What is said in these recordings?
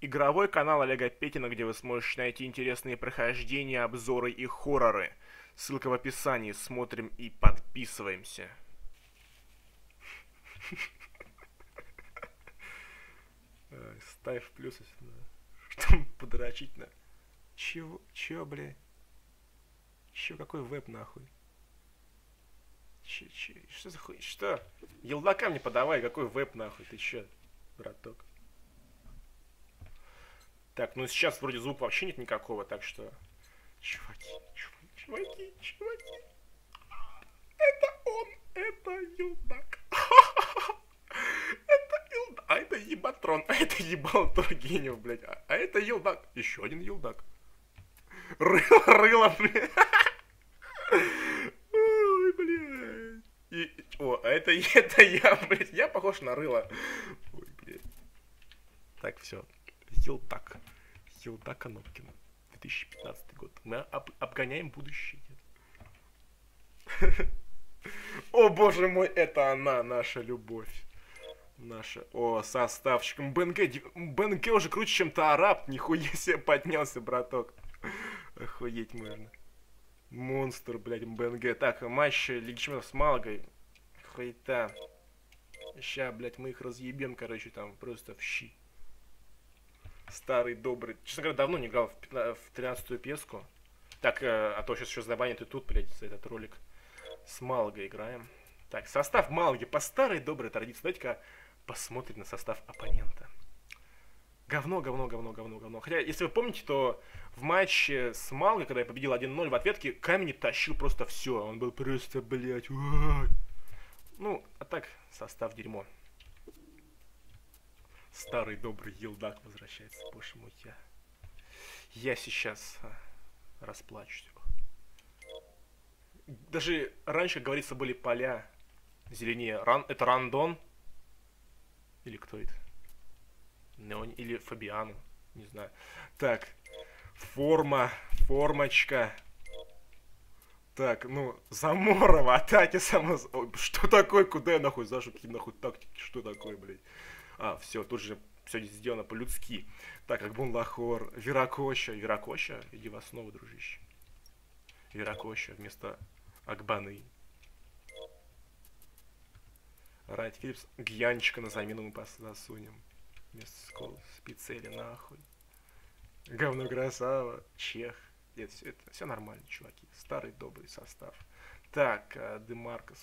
игровой канал Олега Петина, где вы сможете найти интересные прохождения, обзоры и хорроры. Ссылка в описании. Смотрим и подписываемся. Ставь плюсы сюда. Что подрочить на... Чего? Чё, бля? Чё, какой веб нахуй? Что за хуй? Что? Елдака мне подавай, какой веб нахуй? Ты чё, браток? Так, ну сейчас вроде звука вообще нет никакого, так что... Чуваки. Это он, это Елдак. Это Елдак. А это Ебатрон, а это ебал Тургенев, блядь. А это Елдак. Еще один Елдак. Рыло, блядь. Ой, блядь. А это я, блядь. Я похож на рыло. Ой, блядь. Так, все. Елдак. Елдак Анопкина. 2015 год. Мы обгоняем будущее. О, боже мой, это она, наша любовь. Наша. О, составчик. БНГ уже круче, чем Таараб. Нихуя себе поднялся, браток. Охуеть можно. Монстр, блядь, БНГ. Так, матч Лиги Чемпионов с Малагой. Хуета. Ща, блядь, мы их разъебем, короче, там просто в щи. Старый, добрый. Честно говоря, давно не играл в 13-ю песку. Так, а то сейчас еще забанят и тут, блядь, за этот ролик. С Малагой играем. Так, состав Малаги по старой доброй традиции. Давайте-ка посмотрим на состав оппонента. Говно. Хотя, если вы помните, то в матче с Малагой, когда я победил 1-0 в ответке, Камень тащил просто все. Он был просто, блядь, ну, а так, состав дерьмо. Старый добрый Елдак возвращается. Боже мой, я сейчас расплачусь. Даже раньше, как говорится, были поля зеленее. Это Рандон? Или кто это? Или Фабиану? Не знаю. Так. Формочка. Так, ну, Замора в атаке само... Что такое? Куда я нахуй зашел? Какие нахуй тактики? Что такое, блядь? А, все, тут же все сделано по-людски. Так, Акбун Лахор, Веракоща, иди в основу, дружище. Веракоща вместо Акбаны. Райт Филлипс, Гьянчика на замену мы засунем. Вместо Спицели, нахуй. Говно красава, Чех. Нет, это все нормально, чуваки. Старый добрый состав. Так, Демаркос.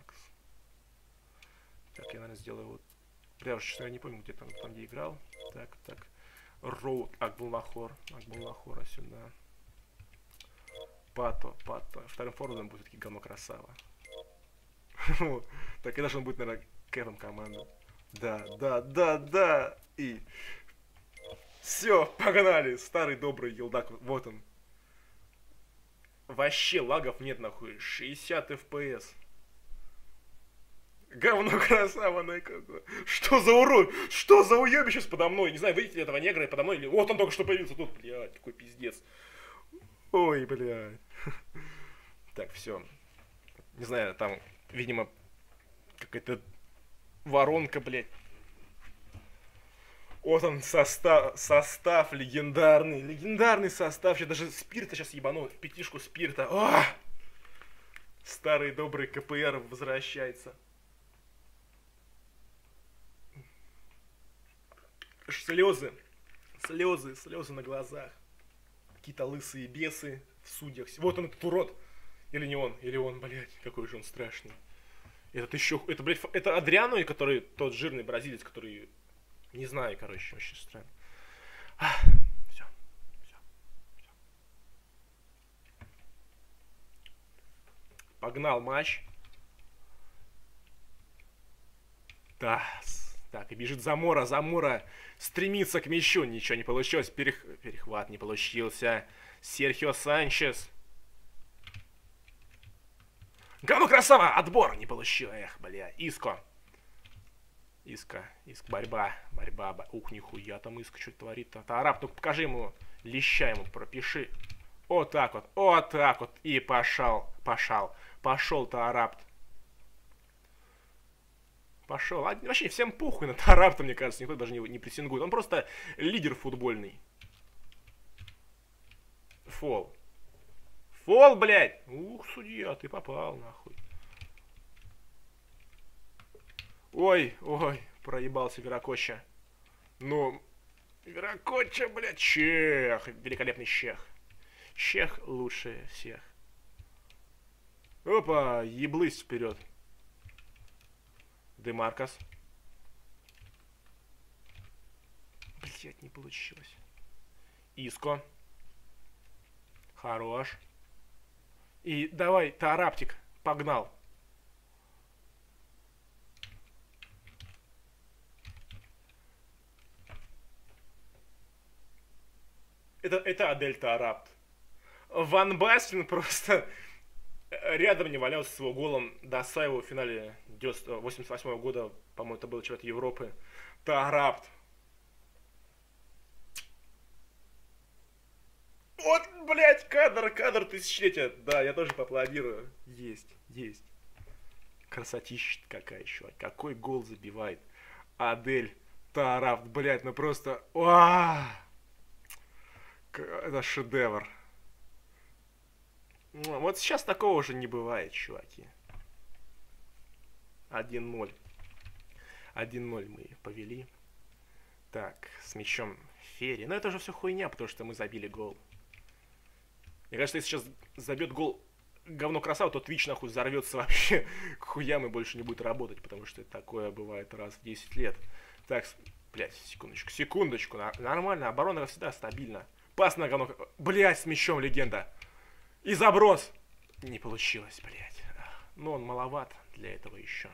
Так, я, наверное, сделаю вот... Я уже, честно, не помню, где там где играл. Так. Роуд, Акбуллахора сюда. Пато. Вторым форвардом будет все-таки говно красава. Так, и даже он будет, наверное, кэпом команды. Да. И... Все, погнали. Старый добрый Елдак. Вот он. Вообще лагов нет, нахуй. 60 FPS. Говно красава, на какое. Что за урод? Что за уебище сейчас подо мной? Не знаю, видите ли этого негра и подо мной или... Вот он только что появился тут, блядь, какой пиздец. Ой, блядь. Так, все. Не знаю, там, видимо, какая-то воронка, блядь. Вот он, состав легендарный состав. Сейчас даже спирта сейчас ебану, пятишку спирта. О! Старый добрый КПР возвращается. Слезы на глазах. Какие-то лысые бесы в судьях. Вот он, этот урод. Или не он, блядь, какой же он страшный. Этот еще, это, блядь, это Адриано, который тот жирный бразилец, который, не знаю, короче, очень странно. Все. Погнал матч. Да. Так, и бежит Замора стремится к мячу, ничего не получилось, перехват не получился. Серхио Санчес. Говно красава, отбор не получил, эх, бля, Иско, борьба, ух, нихуя там Иско что творит-то. Таараб, ну покажи ему, леща ему, пропиши. Вот так вот, и пошел Таараб. Пошел. Вообще всем похуй на Тарапта, мне кажется, никто даже не прессингует. Он просто лидер футбольный. Фол. Фол, блядь! Ух, судья, ты попал, нахуй. Ой, ой, проебался Веракоча. Ну, Веракоча, блядь, чех. Великолепный чех. Чех лучше всех. Опа, еблысь вперед. Демаркос. Блять, не получилось. Иско. Хорош. И давай, Тараптик. Погнал. Это Адель Тарапт. Ван Бастен просто рядом не валялся с его голом Досаева в финале 88 года. По-моему, это был чемпионат Европы. Тарапт. Вот, блядь, кадр тысячелетия. Да, я тоже поаплодирую. Есть. Красотища какая еще. Какой гол забивает. Адель Тарапт, блядь, ну просто... Это шедевр. Вот сейчас такого уже не бывает, чуваки. 1-0. 1-0 мы повели. Так, с мячом Ферри. Но это же все хуйня, потому что мы забили гол. Мне кажется, если сейчас забьет гол говно красава, то Twitch нахуй взорвется вообще к хуям и больше не будет работать, потому что такое бывает раз в 10 лет. Так, блядь, секундочку. Нормально, оборона всегда стабильна. Пас на говно. Блядь, с мячом легенда. И заброс. Не получилось, блядь. Но он маловат для этого еще.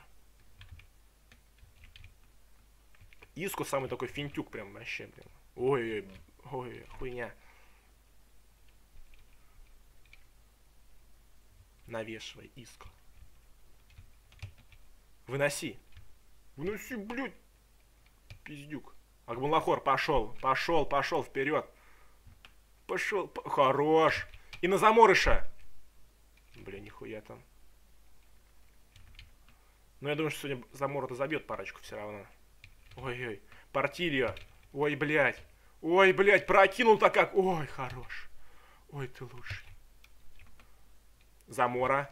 Иску самый такой финтюк прям вообще, блин. Ой, хуйня. Навешивай, Иску. Выноси. Выноси, блядь. Пиздюк. Акбунлахор, пошел вперед. Пошел. Хорош. И на Заморыша. Бля, нихуя там. Но я думаю, что сегодня Замора-то забьет парочку все равно. Ой-ой. Портильо. Ой, блядь. Прокинул-то как. Ой, хорош. Ой, ты лучший. Замора,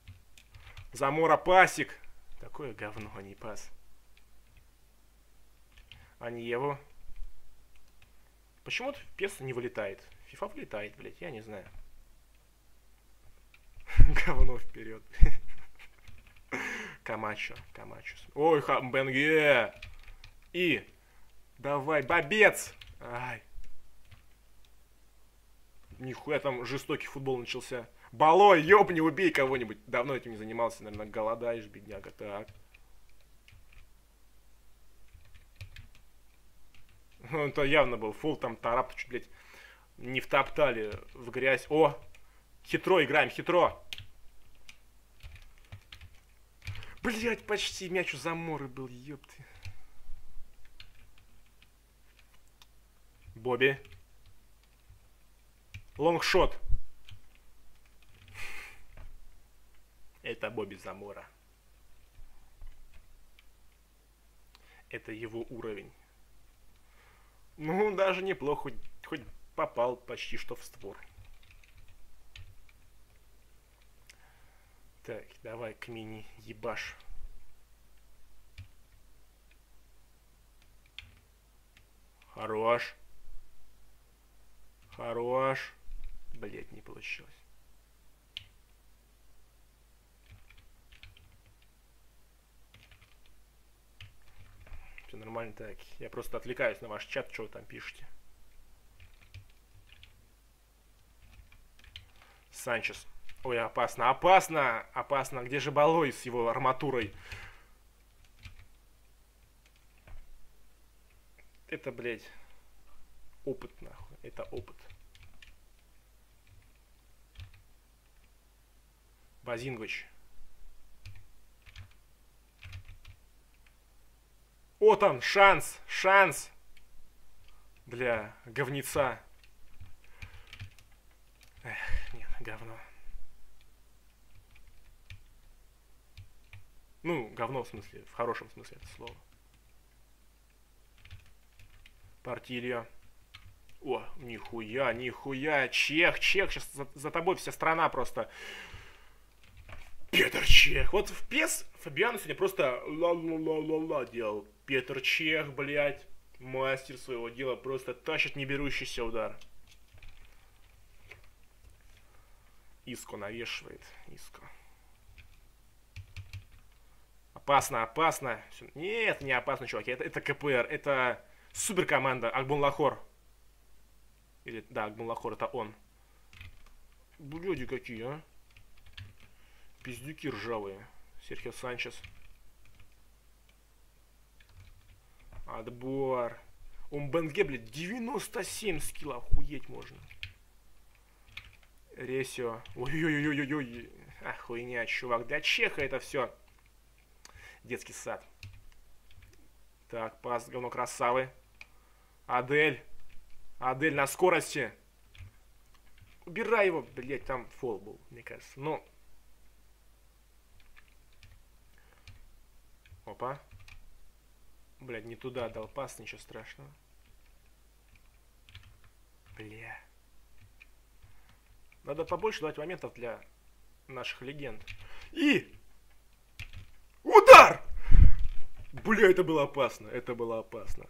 пасик. Такое говно, а не пас. Аньеву. Почему-то PES не вылетает. FIFA вылетает, блядь, я не знаю. Говно вперед. Камачо. Ой, Бенге. И. Давай, бобец. Ай. Нихуя там жестокий футбол начался. Балой, ёбни, убей кого-нибудь. Давно этим не занимался, наверное, голодаешь, бедняга. Так. Ну, это явно был фул, там Тарапт чуть, блядь, не втоптали в грязь. О! Хитро играем, хитро! Блядь, почти мяч у Заморы был, ёпты. Бобби. Лонгшот. Это Бобби Замора. Это его уровень. Ну, даже неплохо, хоть попал почти что в створ. Так, давай к мини ебаш. Хорош. Блять, не получилось. Все нормально, так. Я просто отвлекаюсь на ваш чат, что вы там пишете. Санчес. Ой, опасно. Где же Балой с его арматурой? Это, блядь, опыт, нахуй. Это опыт. Базингович. О, там, шанс. Бля, говнеца. Эх, нет, говно. Ну, говно в смысле, в хорошем смысле это слово. Партилья. О, нихуя, нихуя. Чех, Чех. Сейчас за тобой вся страна просто. Петр Чех. Вот в ПЕС Фабиану сегодня просто ла-ла-ла-ла-ла делал. Петр Чех, блядь. Мастер своего дела. Просто тащит неберущийся удар. Иско навешивает. Иско. Опасно, опасно. Нет, не опасно, чуваки. Это КПР. Это суперкоманда. Акбунлахор. Или, да, Акбунлахор, это он. Блюди какие, а? Пиздюки ржавые. Серхио Санчес. Отбор. Умбенге, блядь, 97 скиллов. Охуеть можно. Ресио. Ой-ой-ой-ой-ой. А, хуйня, чувак. Для Чеха это все. Детский сад. Так, пас, говно красавы. Адель. Адель на скорости. Убирай его. Блять, там фол был, мне кажется. Ну. Опа. Блять, не туда дал пас, ничего страшного. Бля. Надо побольше давать моментов для наших легенд. И! Удар! Бля, это было опасно. Это было опасно.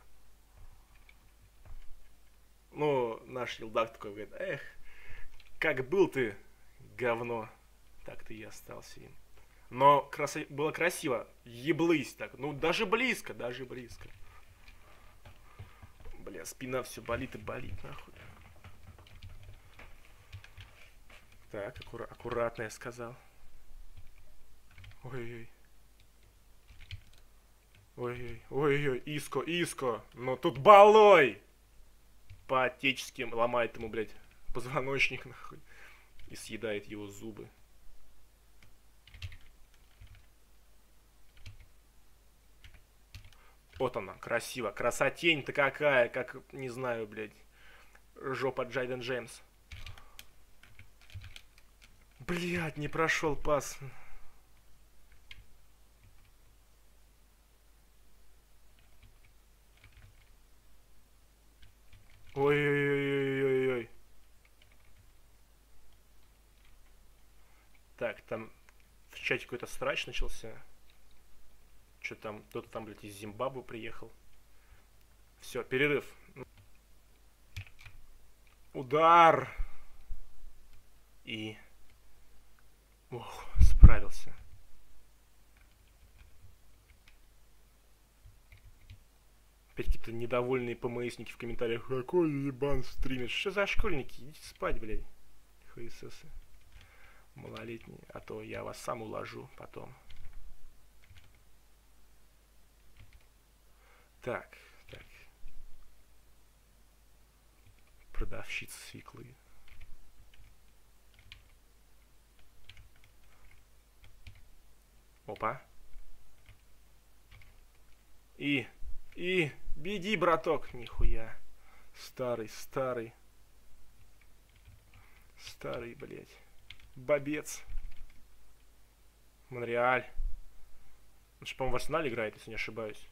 Ну, наш Елдак такой говорит, эх, как был ты, говно, так ты и остался им. Но было красиво, еблысь так, ну даже близко, даже близко. Бля, спина все болит и болит, нахуй. Так, аккуратно я сказал. Ой-ой. Ой-ой, ой-ой, Иско, Иско, но тут балой! По-отечески ломает ему, блядь, позвоночник, нахуй. И съедает его зубы. Вот она, красиво. Красотень-то какая, как, не знаю, блядь, жопа Джайден Джеймс. Блядь, не прошел пас. Ой-ой-ой-ой-ой-ой. Так, там в чате какой-то срач начался. Что там, кто-то там, блядь, из Зимбабве приехал. Все, перерыв. Удар! И... Ох, справился. Опять какие-то недовольные ПМСники в комментариях. Какой ебан стримит? Что за школьники? Идите спать, блядь. ХСС. Малолетние. А то я вас сам уложу потом. Так, так. Продавщица свеклы. Опа. И беги, браток. Нихуя. Старый, старый. Старый, блядь. Бобец. Монреаль. Он же, по-моему, в Арсенале играет, если не ошибаюсь.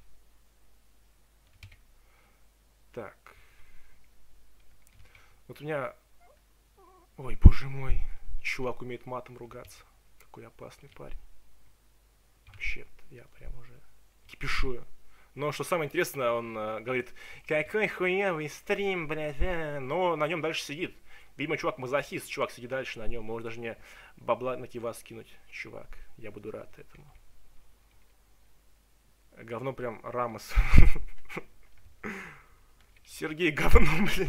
Так. Вот у меня... Ой, боже мой. Чувак умеет матом ругаться. Какой опасный парень. Вообще-то я прям уже кипишую. Но что самое интересное, он говорит, какой хуевый стрим, блядь, но на нем дальше сидит. Видимо, чувак мазохист, чувак сидит дальше на нем, может даже мне бабла на кивас скинуть, чувак. Я буду рад этому. Говно прям Рамос. Сергей говно, блин.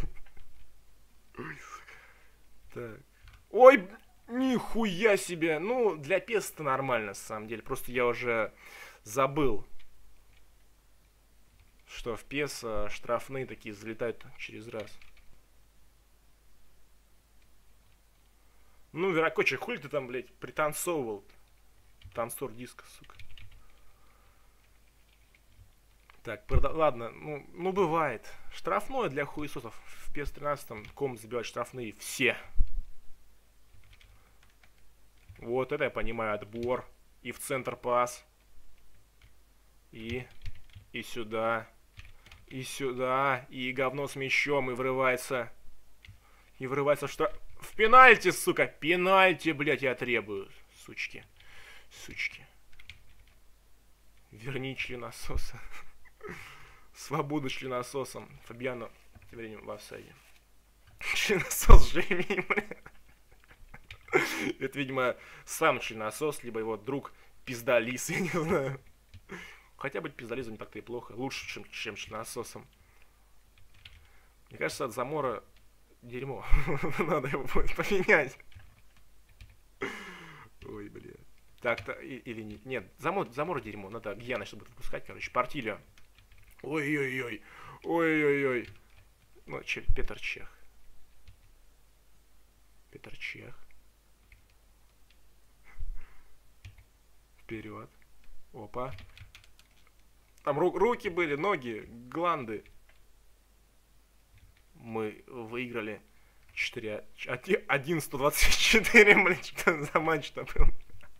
Так. Ой, нихуя себе. Ну, для песта нормально, на самом деле. Просто я уже забыл, что в пес штрафные такие залетают через раз. Ну, Веракочи, хули ты там, блядь, пританцовывал? Танцор диска, сука. Так, ладно, ну бывает. Штрафное для хуесосов. В PES 13 ком забивать штрафные все. Вот это я понимаю, отбор. И в центр пас. И сюда. И сюда. И говно с мячом. И врывается. И врывается что... В пенальти, сука. Пенальти, блядь, я требую. Сучки. Сучки. Верни членососа. Свободу членососом. Фабиано тем временем в офсайде. Членосос Джейми, бля. Это, видимо, сам членосос, либо его друг пиздалис, я не знаю. Хотя быть пиздализом не так-то и плохо. Лучше, чем членососом. Мне кажется, от Замора дерьмо. Надо его будет поменять. Ой, бля. Так-то, или нет. Нет, Замора дерьмо. Надо Гьяна, чтобы выпускать, короче. Портилья. Ой-ой-ой. Ой-ой-ой. Ну, Петр Чех. Петр Чех. Вперед. Опа. Там руки были, ноги, гланды. Мы выиграли 1-124, блин, что за матч-то был.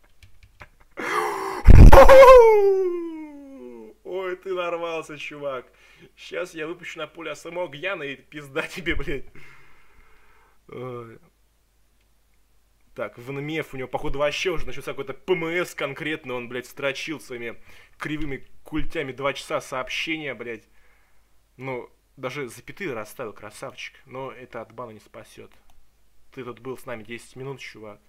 Ой, ты нарвался, чувак. Сейчас я выпущу на поле самого Гьяна и пизда тебе, блядь. Ой. Так, в НМФ у него, походу, вообще уже начался какой-то ПМС конкретно. Он, блядь, строчил своими кривыми культями 2 часа сообщения, блядь. Ну, даже запятые расставил, красавчик. Но это от бана не спасет. Ты тут был с нами 10 минут, чувак.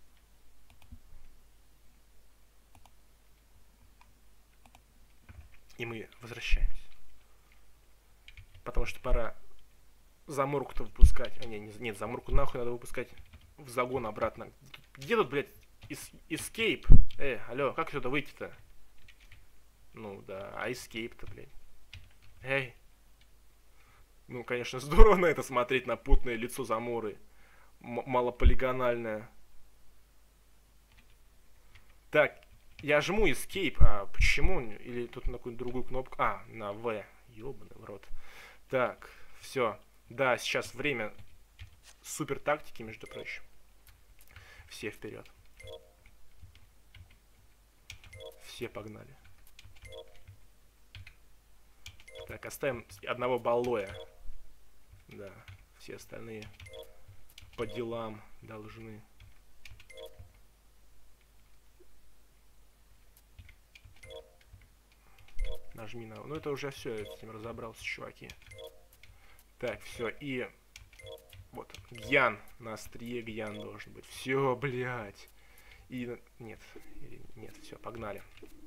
И мы возвращаемся. Потому что пора Заморку-то выпускать. А, нет, Заморку нахуй надо выпускать в загон обратно. Где тут, блядь, escape? Алло, как сюда выйти-то? Ну да, а escape-то, блядь. Эй. Ну, конечно, здорово на это смотреть, на путное лицо Заморы. Малополигональное. Так, я жму escape, а почему? Или тут на какую-нибудь другую кнопку? А, на V. Ёбаный в рот. Так, все. Да, сейчас время супер тактики, между прочим. Все вперед. Все погнали. Так, оставим одного Баллоя. Да, все остальные по делам должны. Нажми на... Ну это уже все, я с этим разобрался, чуваки. Так, все, и... Вот, Гьян. На острие Гьян должен быть. Все, блядь. И... Нет, нет, все, погнали.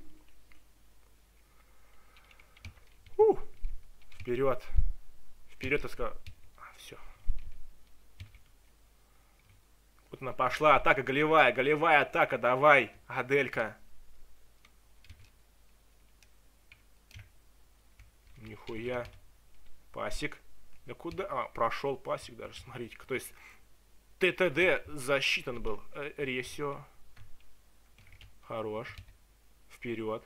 Вперед. Вперед, я сказал. Все. Вот она пошла. Атака голевая. Голевая атака. Давай, Аделька. Нихуя. Пасик. Да куда? А, прошел пасик даже, смотрите. То есть ТТД засчитан был. Ресио. Хорош. Вперед.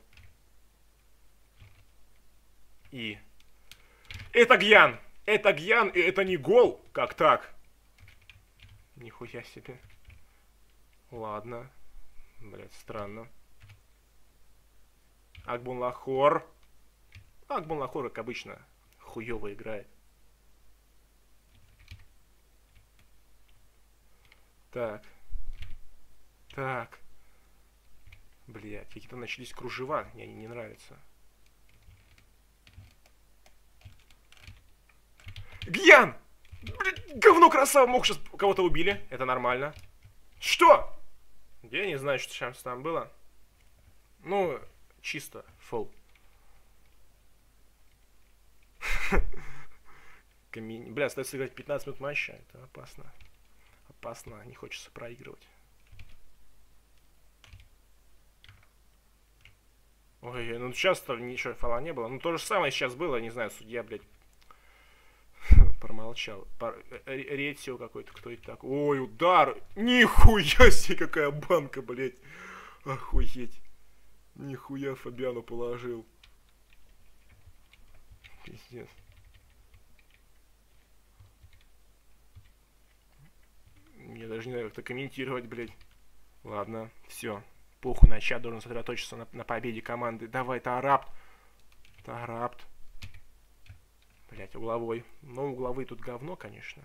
И... Это Гьян! Это Гьян, и это не гол! Как так? Нихуя себе. Ладно. Блять, странно. Акбун Лахор. Акбун Лахор, как обычно, хуёво играет. Так. Так. Блять, какие-то начались кружева. Мне они не нравятся. Гьян! Блин, говно красава, мог сейчас кого-то убили. Это нормально. Что? Я не знаю, что сейчас там было. Ну, чисто фол. Бля, остается играть 15 минут матча. Это опасно. Опасно, не хочется проигрывать. Ой, ну сейчас-то ничего фола не было. Ну то же самое сейчас было, не знаю, судья, блядь. Промолчал. Ретио какой-то, кто это так? Ой, удар! Нихуя себе, какая банка, блядь! Охуеть! Нихуя Фабиану положил. Пиздец. Я даже не знаю, как это комментировать, блядь. Ладно, все. Похуй на чат, должен сосредоточиться на победе команды. Давай, Тарапт. Тарапт. Блять, угловой. Ну, угловые тут говно, конечно.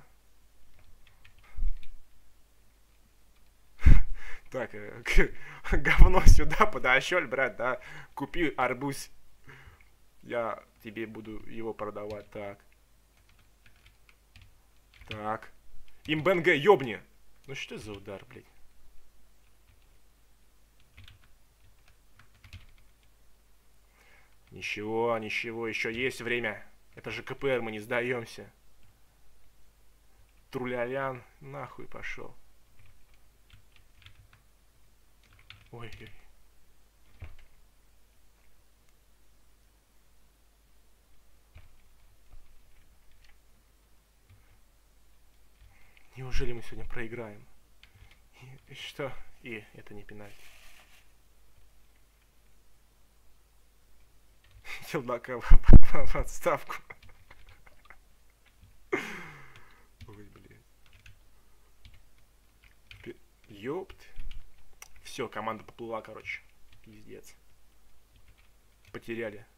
Так, говно сюда подошел, брат, да. Купи арбуз. Я тебе буду его продавать. Так. Так. Имбенге, ёбни. Ну что за удар, блядь? Ничего, ничего, еще есть время. Это же КПР, мы не сдаемся. Трулялян, нахуй пошел. Ой-ой. Неужели мы сегодня проиграем? И что? И это не пенальти. Челдака в отставку. Ой, блядь. Ёпт. Все, команда поплыла, короче. Пиздец. Потеряли.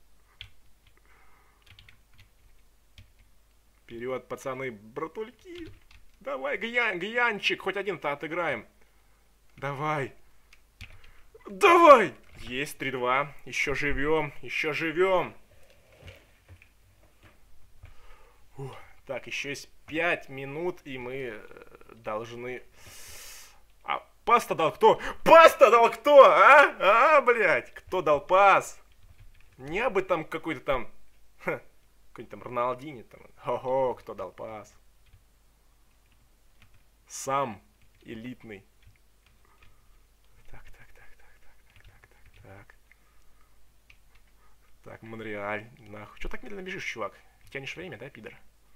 Вперед, пацаны, братульки. Давай, Гьянчик, хоть один-то отыграем. Давай. Давай! Есть 3-2. Еще живем, еще живем. Так, еще есть 5 минут, и мы должны... А пас-то дал кто? Пас-то дал кто? А, блядь, кто дал пас? Не бы там какой-то там... Какой-нибудь там Роналдини там. Ого, кто дал пас? Сам элитный. Так, Монреаль, нахуй. Чё так медленно бежишь, чувак? Тянешь время, да, пидор?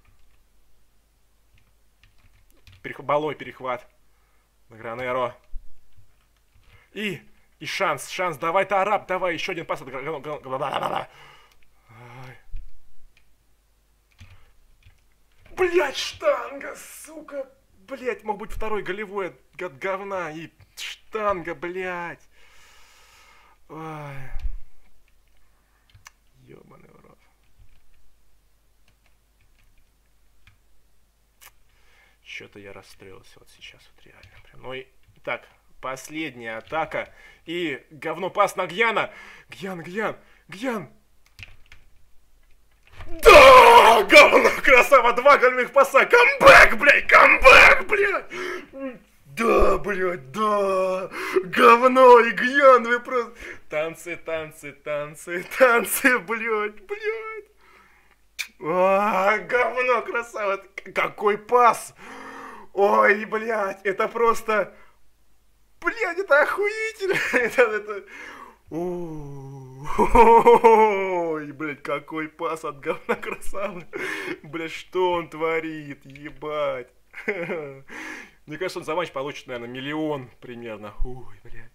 Балой перехват. Гранеро. И шанс, давай, Тарап, давай, еще один пас. Блять, штанга, сука. Блять, мог быть второй голевой от говна. И штанга, блять. Ой. Ёбаный в рот. Чё-то я расстроился вот сейчас, вот реально. Прям. Ну и так, последняя атака. И говно пас на Гьяна. Гьян. Да! Говно, красава, 2 гольных паса. Камбэк, блядь. Да, блядь, да. Говно и Гьян, вы просто... Танцы, блядь. Говно, красава. Какой пас. Ой, блядь, это просто... Блядь, это охуительно. Это... Ой, блядь, какой пас от говна, красавы. Блядь, что он творит, ебать. Мне кажется, он за матч получит, наверное, 1 000 000 примерно. Ой, блядь.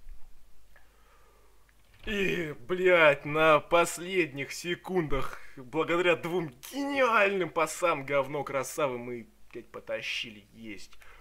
И, блядь, на последних секундах, благодаря 2 гениальным пасам говно красавы, мы, блядь, потащили. Есть.